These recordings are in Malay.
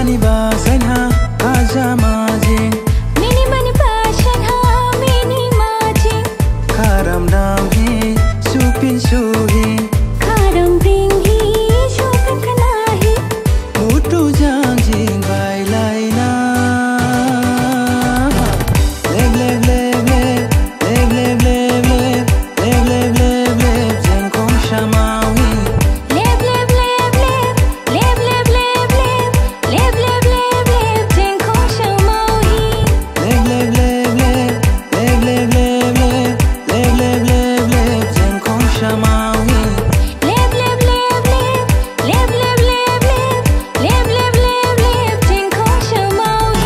Kazamani ba sanha kazamajing Mini mani ba sanha mini majing Karam dam hi supin suhi Karam bring hi supin kanahi Mutu jangjing bai lai na Leb leb leb leb Leb leb leb leb Leb leb leb leb Jeng kong shamawi Leb leb leb leb Leb leb leb leb Leb leb leb leb Jeng kong shamawi Leb leb leb leb Leb leb leb leb Leb leb leb leb Jeng kong shamawi Leb leb leb leb Leb leb leb leb Leb leb leb leb Jeng kong shamawi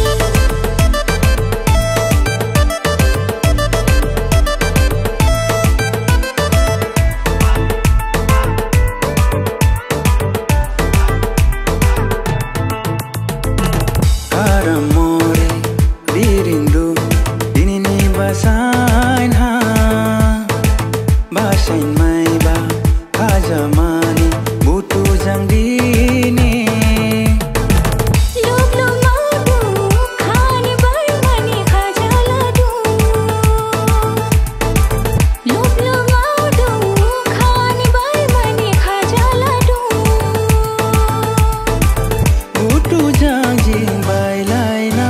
Karamore birindu dinini basain ha basain mai ba kazamani butu jang dini Lub lub maudu khani bai mani khaja ladu Lub lub maudu khani bai mani khaja ladu butu jang jing bai lai na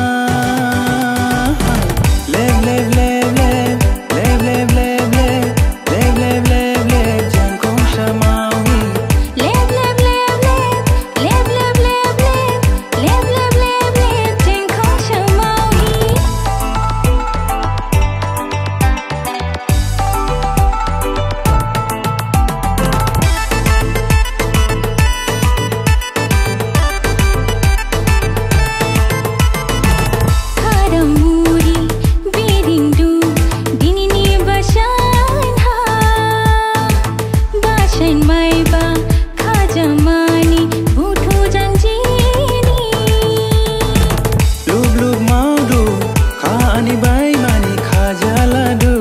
leb leb leb leb leb leb leb leb leb leb leb leb jang kong shamawi Leb leb leb leb Leb leb leb leb Leb leb leb leb Jeng kong shamawi Karamuri birindu dinini basain ha basain mai ba khajamani buthu jangjini Lub lub maudu khani bai mani khaja ladu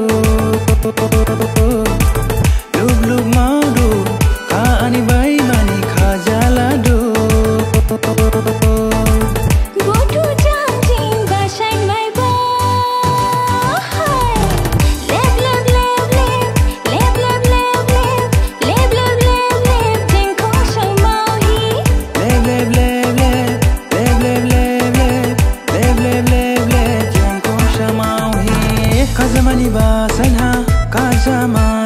Lub lub maudu khani bai mani khaja ladu buthu jangjing basain mai ba Leb leb leb leb Leb leb leb leb Leb leb leb leb Jeng kong shamawi Leb leb leb leb Leb leb leb leb Leb leb leb leb Jeng kong shamawi Kazamani ba sanha kazamani